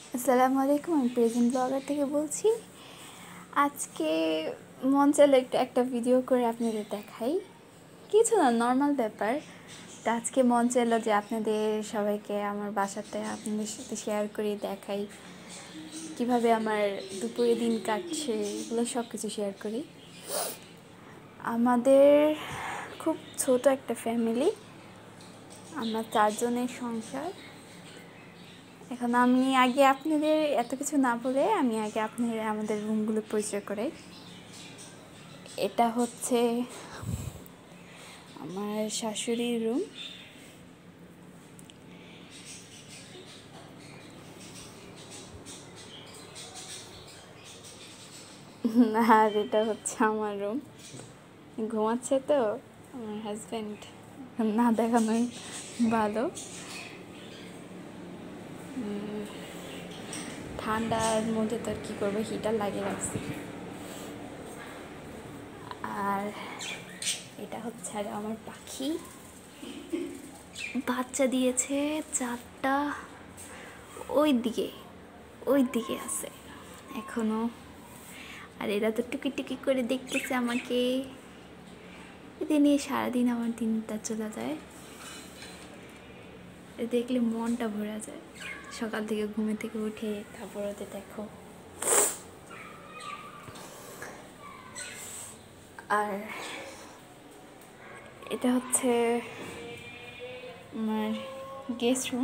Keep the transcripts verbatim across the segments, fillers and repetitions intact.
আসসালামু আলাইকুম, আমি প্রেজেন্ট ব্লগার থেকে বলছি। আজকে মন চাইলে একটু একটা ভিডিও করে আপনাদের দেখাই, কিছু না, নর্মাল ব্যাপার। তো আজকে মন চাইলো যে আপনাদের সবাইকে আমার বাসাতে আপনাদের সাথে শেয়ার করি, দেখাই কিভাবে আমার দুপুরে দিন কাটছে, এগুলো সব কিছু শেয়ার করি। আমাদের খুব ছোট একটা ফ্যামিলি, আমরা চারজনের সংসার। এখন আমি আগে আপনাদের এত কিছু না বলে আমি আগে আপনাদের আমাদের রুমগুলো পরিচয় করাই। এটা হচ্ছে আমার শাশুড়ির রুম, আর এটা হচ্ছে আমার রুম। ঘুমাচ্ছে তো আমার হাজব্যান্ড, না দেখানোই ভালো। ঠান্ডার মধ্যে তো আর কী করবো, হিটার লাগিয়ে রাখছি। আর এটা হচ্ছে আর আমার পাখি, বাচ্চা দিয়েছে চারটা, ওই দিকে ওই দিকে আছে এখনো। আর এরা তো টুকি টুকি করে দেখতেছে আমাকে। এতে নিয়ে সারাদিন আমার দিনটা চলে যায়, দেখলে মনটা ভরে যায়। সকাল থেকে ঘুমে থেকে উঠে তারপর ওদের দেখো। আর এটা হচ্ছে আমার গেস্ট রুম,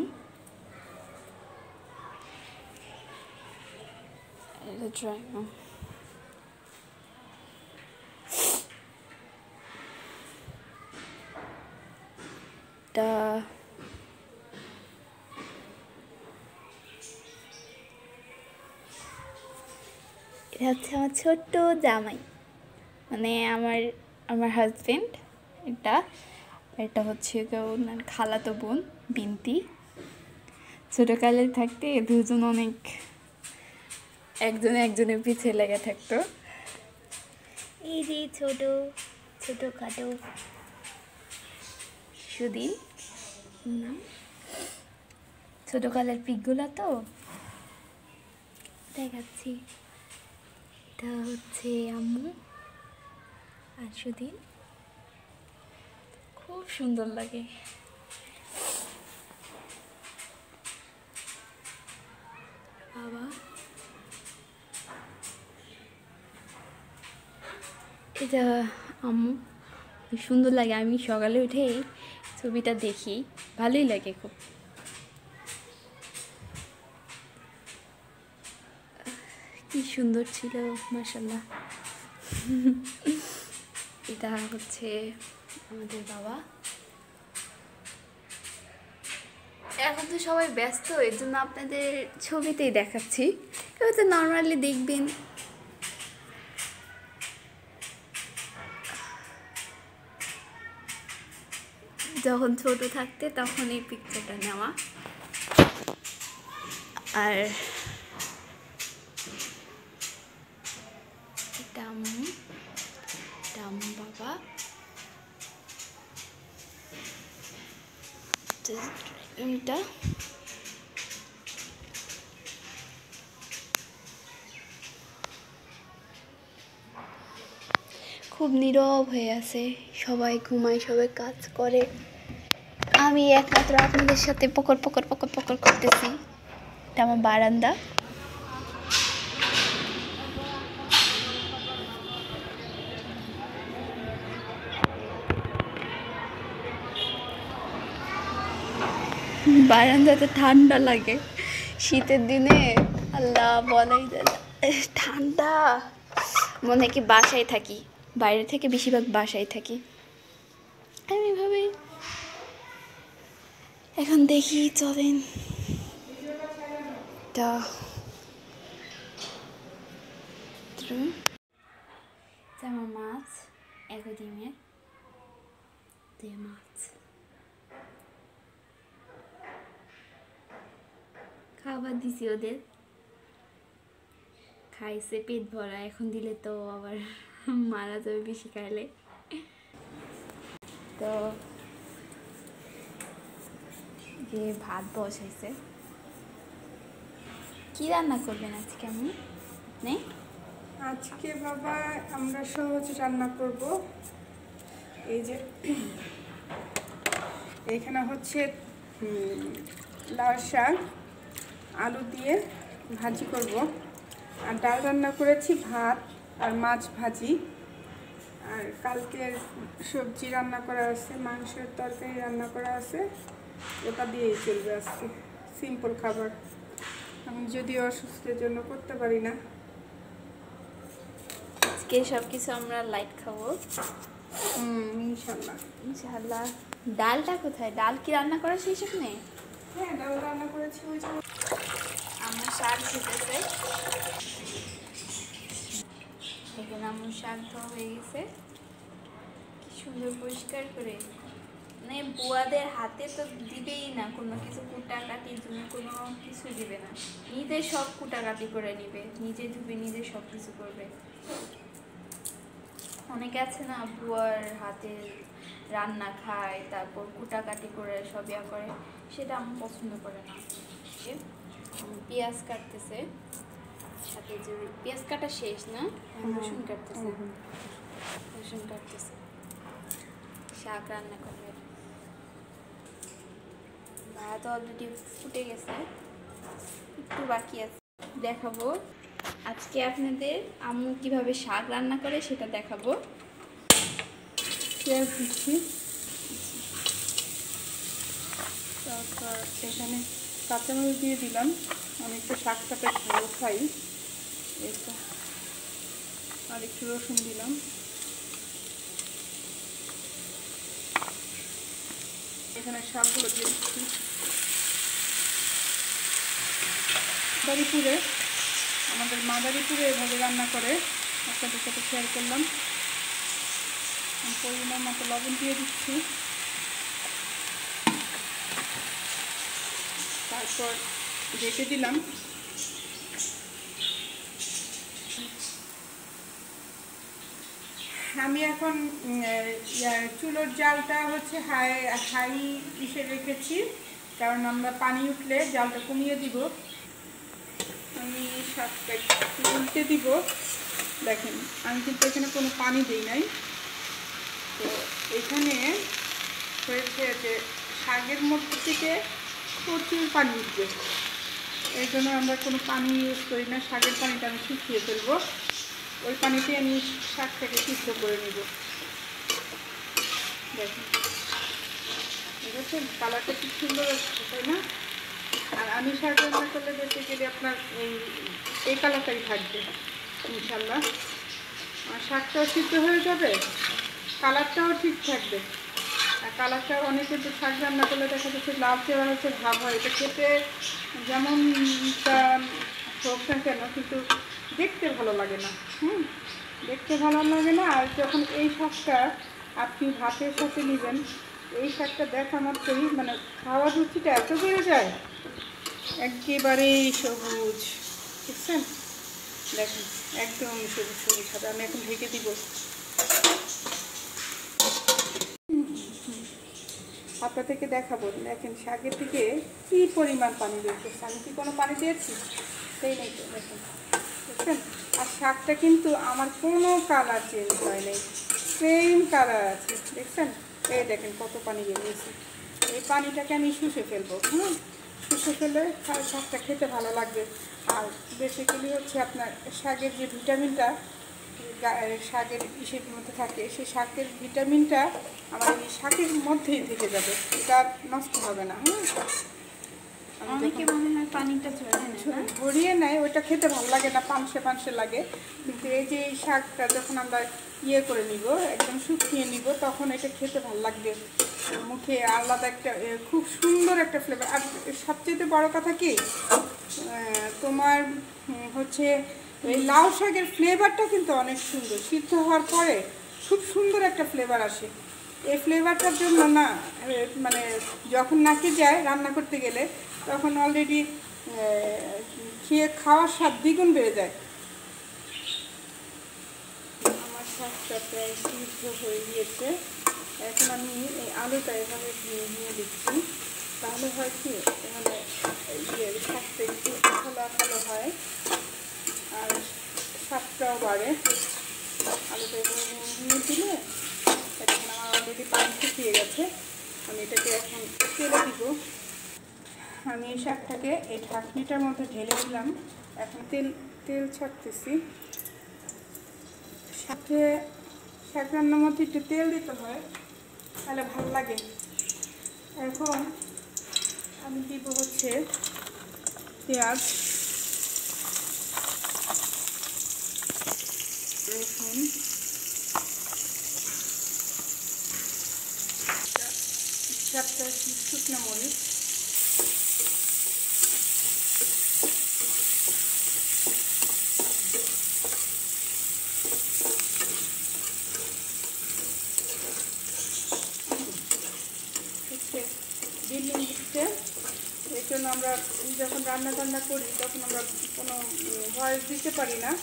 এটা ড্রয়িং রুম। এটা এটা হচ্ছে আমার ছোট্ট জামাই, মানে আমার আমার হাজব্যান্ড। এটা এটা হচ্ছে ওনার খালাতো বোন বিনতি। ছোটোকালে থাকতে দুজন অনেক একজন একজনের পিছে লেগে থাকতো। এই যে ছোট ছোটো খাটো সুদিন, ছোটোকালের পিকগুলো তো দেখাচ্ছি। এটা হচ্ছে আম্মু আর সুদিন, খুব সুন্দর লাগে। বাবা, এটা আম্মু, সুন্দর লাগে। আমি সকালে উঠেই ছবিটা দেখি, ভালোই লাগে খুব। কি সুন্দর ছিল মাশাআল্লাহ। এটা হচ্ছে আমাদের বাবা। এখন তো সবাই ব্যস্ত, এর জন্য আপনাদের ছবিতেই দেখাচ্ছি, কেউ তো নর্মালি দেখবেন। যখন ছোট থাকতে তখন এই পিকচারটা নেওয়া। আর এটা আম্মু, এটা আম্মু বাবা। এটা খুব নীরব হয়ে আছে, সবাই ঘুমায়, সবাই কাজ করে, আমি একমাত্র আপনাদের সাথে পকর পকর পকর পকর করতেছি। এটা আমার বারান্দা। বারান্দাতে ঠান্ডা লাগে শীতের দিনে, আল্লাহ বলাই যায় না, ঠান্ডা। মনে হয় কি বাসায় থাকি, বাইরে থেকে বেশিরভাগ বাসায় থাকি আমি ভাবি। এখন দেখি চলেন, এটা আমার মাছ, এক ডিমের দিয়ে মাছ খাবার দিছি ওদের, খাইছে পেট ভরা। এখন দিলে তো আবার মারা যাবে বেশি খাইলে। তো যে ভাত বসাইছে, কি রান্না করবেন আজকে আমি নেই আজকে বাবা আমরা সহজ রান্না করব। এই যে এখানে হচ্ছে লাল শাক আলু দিয়ে ভাজি করব, আর ডাল রান্না করেছি, ভাত আর মাছ ভাজি, আর কালকের সবজি রান্না করা আছে, মাংসের তরকারি রান্না করা আছে, ওটা দিয়েই চলবে আজকে। সিম্পল খাবার, আমি যদিও অসুস্থের জন্য করতে পারি না। আজকে সব কিছু আমরা লাইট খাবো হুম ইনশাল্লাহ ইনশাআল্লাহ। ডালটা কোথায়? ডাল কি রান্না করা শেষ নেই? হ্যাঁ ডাল রান্না করেছি। ওই যে আমার শাক খেতেছে, এখানে আমার শাক ধোয়া হয়ে গেছে, কি সুন্দর পরিষ্কার করে। মানে বুয়াদের হাতে তো দিবেই না কোনো কিছু, কুটাকাটির জন্য কোনো কিছু দিবে না, নিজে সব কুটাকাটি করে নিবে, নিজে ধুবে, নিজে সব কিছু করবে। অনেকে আছে না বুয়ার হাতে রান্না খায়, তারপর কুটাকাটি করে সব ইয়া করে, সেটা আমি পছন্দ করে না। পেঁয়াজ কাটতেছে, সাথে যে পেঁয়াজ কাটা শেষ না, রসুন কাটতেছে, রসুন কাটতেছে, শাক রান্না করবে। ভাত অলরেডি ফুটে গেছে, একটু বাকি আছে, দেখাবো আজকে আপনাদের আম্মু কিভাবে শাক রান্না করে সেটা দেখাবো। পেঁয়াজ দিচ্ছি, তারপর এখানে কাঁচামরিচ দিয়ে দিলাম, আমি একটু শাকটা বেশ ভালো খাই, এইটা, আর একটু রসুন দিলাম, এখানে শাকগুলো দিয়ে দিচ্ছি। মাদারীপুরে, আমাদের মাদারীপুরে এভাবে রান্না করে আপনাদের সাথে শেয়ার করলাম। পরিমাণ মতো লবণ দিয়ে দিচ্ছি, তারপর ঢেকে দিলাম। আমি এখন চুলোর জালটা হচ্ছে হাই হাই ইসে রেখেছি, কারণ আমরা পানি উঠলে জালটা কমিয়ে দিব। আমি শাকটা একটু উল্টে দিব, দেখেন আমি কিন্তু এখানে কোনো পানি দিই নাই। তো এখানে হয়েছে যে শাকের মধ্যে থেকে প্রচুর পানি উঠবে, এই জন্য আমরা কোনো পানি ইউজ করি না। শাকের পানিটা আমি শুকিয়ে ফেলবো, ওই পানিতে আমি শাকটাকে সিদ্ধ করে নেব। দেখুন বুঝেছেন কালারটা খুব সুন্দর হচ্ছে, তাই না? আর আমি শাক রান্না করলে বেসিক্যালি আপনার এই এই কালারটাই থাকবে ইনশাল্লাহ। আর শাকটাও সিদ্ধ হয়ে যাবে, কালারটাও ঠিক থাকবে। আর কালারটা অনেকে তো শাক রান্না করলে দেখা যাচ্ছে লালচে হচ্ছে ভাব হয়, এটা খেতে যেমনটা হোক না কেন কিন্তু দেখতে ভালো লাগে না। হুম দেখতে ভালো লাগে না। আর যখন এই শাকটা আপনি ভাতের সাথে নেবেন, এই শাকটা দেখা মাত্রই মানে খাওয়ার রুচিটা এত বেড়ে যায়, একেবারেই সবুজ, বুঝছেন? দেখুন একদম সবুজ সবুজ হবে। আমি এখন ঢেকে দিব, আপনাদেরকে দেখাবো। দেখেন শাকের থেকে কী পরিমাণ পানি বেরোচ্ছে, আমি কি কোনো পানি দিয়েছি? সেই নেই তো, দেখুন বুঝছেন? আর শাকটা কিন্তু আমার কোনো কালার চেঞ্জ হয় নাই, সেম কালার আছে, দেখছেন? এই দেখেন কত পানি বেরিয়েছে। এই পানিটাকে আমি শুষে ফেলবো। হুম শুষে ফেলে শাকটা খেতে ভালো লাগবে। আর বেসিক্যালি হচ্ছে আপনার শাকের যে ভিটামিনটা শাকের ইসের মধ্যে থাকে, সেই শাকের ভিটামিনটা আমার এই শাকের মধ্যেই থেকে যাবে, এটা নষ্ট হবে না। হুম অনেকে মনে হয় পানিটা ভরিয়ে নেয়, ওইটা খেতে ভালো লাগে না, পানসে পানসে লাগে। কিন্তু এই যে এই শাকটা যখন আমরা ইয়ে করে নিব, একদম শুকিয়ে নিব, তখন এটা খেতে ভালো লাগবে, মুখে আলাদা একটা খুব সুন্দর একটা ফ্লেভার। আর সবচেয়ে বড় কথা কি, তোমার হচ্ছে এই লাউ শাকের ফ্লেভারটা কিন্তু অনেক সুন্দর, সিদ্ধ হওয়ার পরে খুব সুন্দর একটা ফ্লেভার আসে। এই ফ্লেভারটার জন্য না মানে যখন নাকে যায় রান্না করতে গেলে, তখন অলরেডি খেয়ে খাওয়ার স্বাদ দ্বিগুণ বেড়ে যায়। আমার শাকটা প্রায় সিদ্ধ হয়ে গিয়েছে, এখন আমি এই আলুটা এভাবে নিয়ে দিচ্ছি, তাহলে হয় কি মানে ইয়ে শাকটা একটু আঠালো আঠালো হয়। বাড়ে। আলুটা ভেঙে দিলে এখন আমার অলরেডি পানি শুকিয়ে গেছে। আমি এটাকে এখন তেলে দিব। আমি এই শাকটাকে এই ঢাকনিটার মধ্যে ঢেলে দিলাম। এখন তেল তেল ছাড়তেছি। সাথে শাক রান্নার মধ্যে একটু তেল দিতে হয়, তাহলে ভালো লাগে। এখন আমি দিব হচ্ছে পেঁয়াজ, রসুন, চারটা শুকনো মরিচ, বিল্ডিং দিচ্ছে। এই জন্য আমরা যখন রান্না টান্না করি তখন আমরা কোনো ভয়েস দিতে পারি না,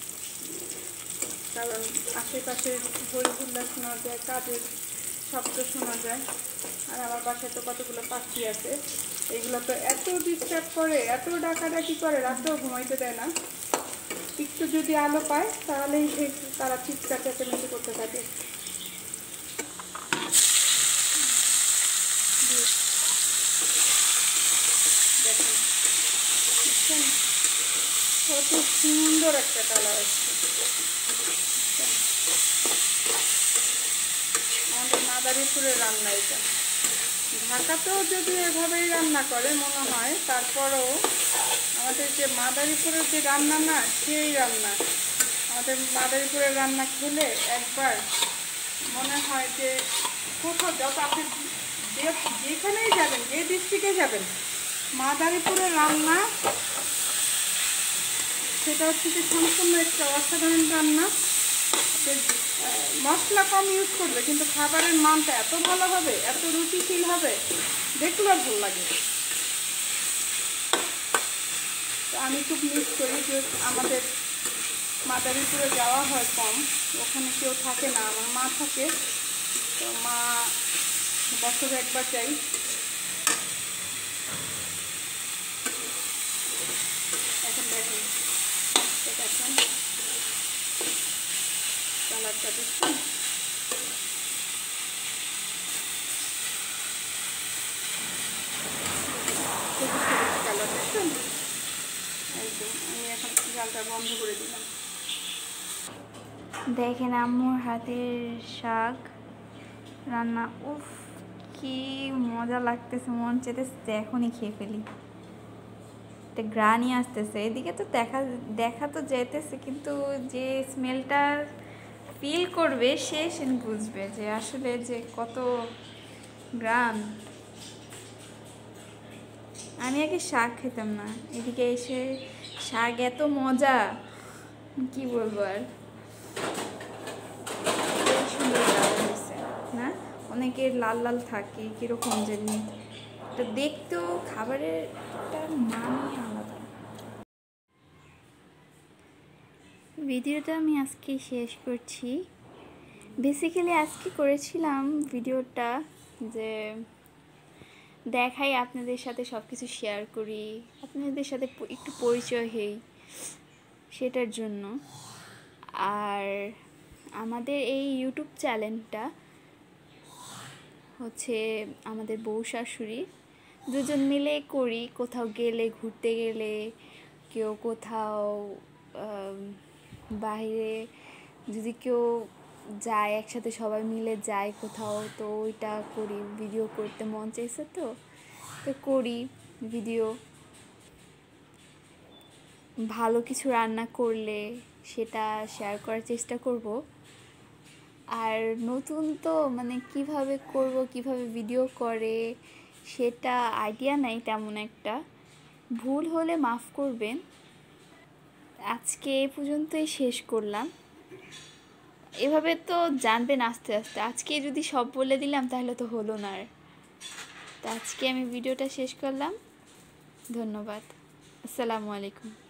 কারণ আশেপাশে হরিহুল্লা শোনা যায়, কাজের শব্দ শোনা যায়। আর আমার বাসায় তো কতগুলো পাখি আছে, এগুলো তো এত ডিস্টার্ব করে, এত ডাকাডাকি করে, রাতেও ঘুমাইতে দেয় না। একটু যদি আলো পায় তাহলেই তারা চিৎকার চেঁচামেচি করতে থাকে। দেখেন কত সুন্দর একটা কালার আসছে। আমাদের মাদারীপুরের রান্না এটা। ঢাকাতেও যদি এভাবেই রান্না করে মনে হয়, তারপরেও আমাদের যে মাদারীপুরের যে রান্না না, সেই রান্না। আমাদের মাদারীপুরের রান্না খেলে একবার মনে হয় যে কোথাও যত আপনি যেখানেই যাবেন, যে ডিস্ট্রিক্টে যাবেন, মাদারীপুরের রান্না সেটা হচ্ছে যে সম্পূর্ণ একটা অসাধারণ রান্না। মশলা কম ইউজ করবে, কিন্তু খাবারের মানটা এত ভালো হবে, এত রুচিশীল হবে, দেখলেও ভালো লাগে। তো আমি খুব মিস করি যে আমাদের মাদারীপুরে যাওয়া হয় কম, ওখানে কেউ থাকে না, আমার মা থাকে। তো মা বছরে একবার যাই। এখন দেখেন দেখেন কালারটা দেখছেন, কালার দেখছেন একদম। আমি এখন জালটা বন্ধ করে দিলাম। দেখেন আম্মুর হাতের শাক রান্না, উফ কি মজা লাগতেছে, মন চেতেছে এখনই খেয়ে ফেলি। একটা গ্রানি আসতেছে, এদিকে তো দেখা দেখা তো যেতেছে, কিন্তু যে স্মেলটা ফিল করবে সে সে বুঝবে যে আসলে যে কত গ্রান। আমি আগে শাক খেতাম না, এদিকে এসে শাক এত মজা, কি বলবো আর। সুন্দর হয়েছে না, অনেকের লাল লাল থাকে কীরকম জানি, তো দেখতেও খাবারের একটা মানই আলাদা। ভিডিওটা আমি আজকে শেষ করছি। বেসিক্যালি আজকে করেছিলাম ভিডিওটা যে দেখাই, আপনাদের সাথে সব কিছু শেয়ার করি, আপনাদের সাথে একটু পরিচয় হই, সেটার জন্য। আর আমাদের এই ইউটিউব চ্যানেলটা হচ্ছে আমাদের বউ শাশুড়ি দুজন মিলে করি। কোথাও গেলে, ঘুরতে গেলে, কেউ কোথাও বাইরে যদি কেউ যায়, একসাথে সবাই মিলে যায় কোথাও, তো ওইটা করি। ভিডিও করতে মন চাইছে তো তো করি ভিডিও। ভালো কিছু রান্না করলে সেটা শেয়ার করার চেষ্টা করব। আর নতুন তো মানে কিভাবে করব, কিভাবে ভিডিও করে সেটা আইডিয়া নাই তেমন একটা, ভুল হলে মাফ করবেন। আজকে এ পর্যন্তই শেষ করলাম। এভাবে তো জানবেন আস্তে আস্তে, আজকে যদি সব বলে দিলাম তাহলে তো হলো না। আর তো আজকে আমি ভিডিওটা শেষ করলাম। ধন্যবাদ। আসসালামু আলাইকুম।